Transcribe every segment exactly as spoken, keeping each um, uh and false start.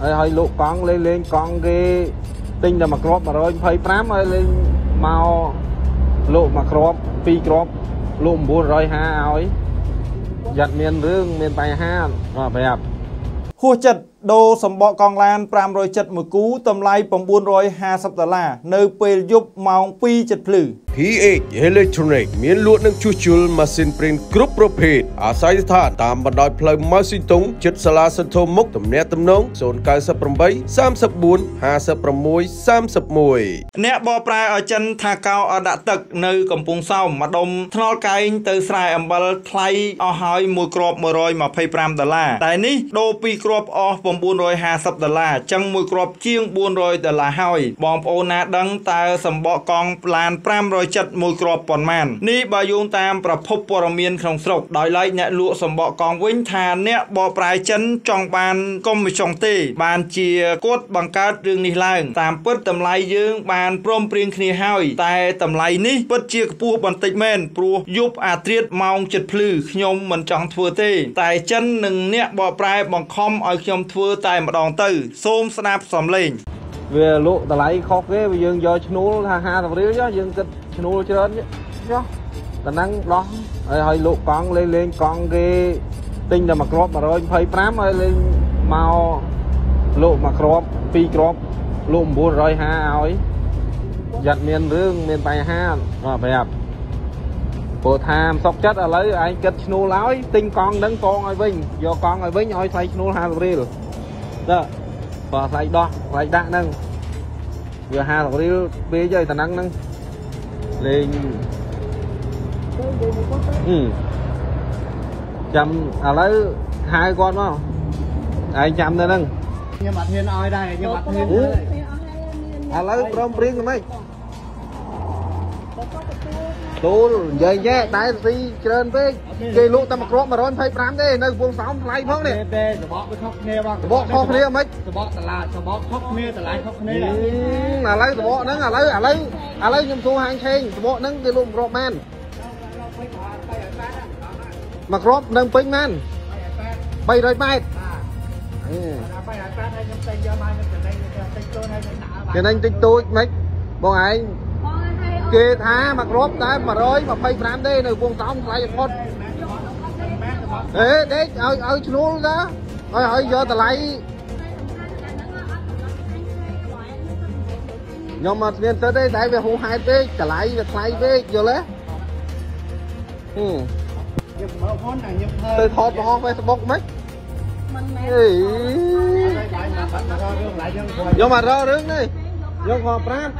ហើយលោកកង់លេងលេងកង់គេទិញតែមួយគ្រាប់một trăm hai mươi lămហើយលេងមកលោកមួយគ្រាប់ពីរគ្រាប់លោកchín trămห้าឲ្យយ៉ាត់មានរឿងមានបញ្ហាប្រាប់ហួសចិត្តដូរសម្បកកង់ឡានfive hundred seventyមួយគូតម្លៃnine hundred fiftyដុល្លារនៅពេលយប់ម៉ោងtwoជិតភ្លឺพี เอ็กซ์ Electronic មានលក់នឹងជួសជុលម៉ាស៊ីនព្រីនគ្រប់ប្រភេទអាស្រ័យស្ថានតាមបណ្ដោយផ្លូវម៉ៅស៊ីតុងជិតសាលាសន្ធមុខទំនាក់ទំនងzero nine eight eight three four five six three one អ្នកបកប្រែឲ្យចិនថាកោអដាក់ទឹកនៅកំពង់សោមម្ដុំថ្នល់កែងទៅស្រែអំបិលថ្លៃអស់ហើយមួយគ្រាប់one hundred twenty-fiveដុល្លារតែនេះដូរពីរគ្រាប់អស់nine hundred fiftyដុល្លារចឹងមួយគ្រាប់ជាងfour hundredដុល្លារហើយបងប្អូនណាដឹងតើសម្បកកង់ឡានfive hundred seventyមួយគ្រាប់ប៉ុន្មាននេះបើយោងតាមប្រភពព័ត៌មានក្នុងស្រុកដោយឡែកអ្នកលក់សម្បកកង់វិញថាអ្នកបកប្រែចិនចង់បានកុំមិនចង់ទេបានជាគាត់បង្កើតរឿងនេះឡើងតាមពិតតម្លៃយើងបានព្រមព្រៀងគ្នាហើយតែតម្លៃនេះពិតជាខ្ពស់បន្តិចមែនព្រោះយប់អាត្រៀតម៉ោងជិតភ្លឺខ្ញុំមិនចង់ធ្វើទេតែចិននិងអ្នកបកប្រែបង្ខំឲ្យខ្ញុំធ្វើតែម្ដងទៅសូមស្ដាប់សំឡេងវាលក់តម្លៃខុសគេវាយើងយកឈ្នួលថាfiftyរៀលយើងគិតឈ្នួលច្រើនចុះតែហ្នឹងដោះហើយឲ្យលោកកង់លេងលេងកង់គេទិញតែមួយគ្រាប់one hundred twenty-fiveហើយលេងមកលោកមួយគ្រាប់ពីរគ្រាប់លោកnine hundred fiftyឲ្យយ៉ាត់មានរឿងមានបញ្ហាប្រាប់ព្រោះថាមិនសុខចិត្តឥឡូវឯងគិតឈ្នួលឲ្យទិញកង់ហ្នឹងកងឲ្យវិញយកកង់ឲ្យវិញឲ្យថ្លៃឈ្នួលfiftyរៀលតើបើថ្លៃដោះថ្លៃដាក់ហ្នឹងវាfiftyរៀលពេកហើយតែហ្នឹងហ្នឹងលេងចាំឥឡូវហៅគាត់មកឯងចាំទៅហ្នឹងខ្ញុំអត់ហ៊ានឲ្យដែរខ្ញុំអត់ហ៊ានឥឡូវព្រមព្រៀងមិនទូលនិយាយញ៉ែតែស៊ីច្រើនពេកគេលក់តែមួយគ្រាប់one hundred twenty-fiveទេនៅកំពង់សោមថ្លៃផងនេះទេសបកវាខុសគ្នាបងសបកខុសគ្នាមិនសបកតឡាសបកខុសគ្នាតឡាខុសគ្នាឥឡូវសបកហ្នឹងឥឡូវឥឡូវឥឡូវខ្ញុំសួរហាងឆេងសបកហ្នឹងគេលក់មួយគ្រាប់មែនមួយគ្រាប់នឹងពេញមែនthree hundredម៉ែត្រគេនឹងតិចតួចមិនបងឯងគេថាមួយគ្រាប់តែone hundred twenty-fiveទេនៅកំពង់សោមថ្លៃអត់អេដេកឲ្យឲ្យឈ្នួលទៅឲ្យឲ្យយកតម្លៃខ្ញុំអត់មានទៅទេតែវាហួសហេតុពេកតម្លៃវាថ្លៃពេកយល់ទេខ្ញុំមើលផងតែខ្ញុំទៅថតបង្ហោះ Facebook មិនមិនមែនអេខ្ញុំអត់រករឿងនេះខ្ញុំខកប្រាប់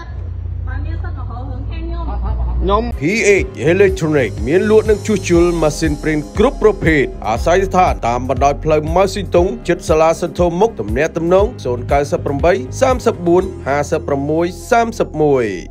ខ្ញុំพี เอ็กซ์ Electronic មានលក់នឹងជួសជុលម៉ាស៊ីនព្រីនគ្រប់ប្រភេទអាស្រ័យស្ថានតាមបណ្ដោយផ្លូវម៉ៅស៊ីតុងជិតសាលាសន្ធមុខទំនាក់ទំនងzero nine eight eight three four five six three one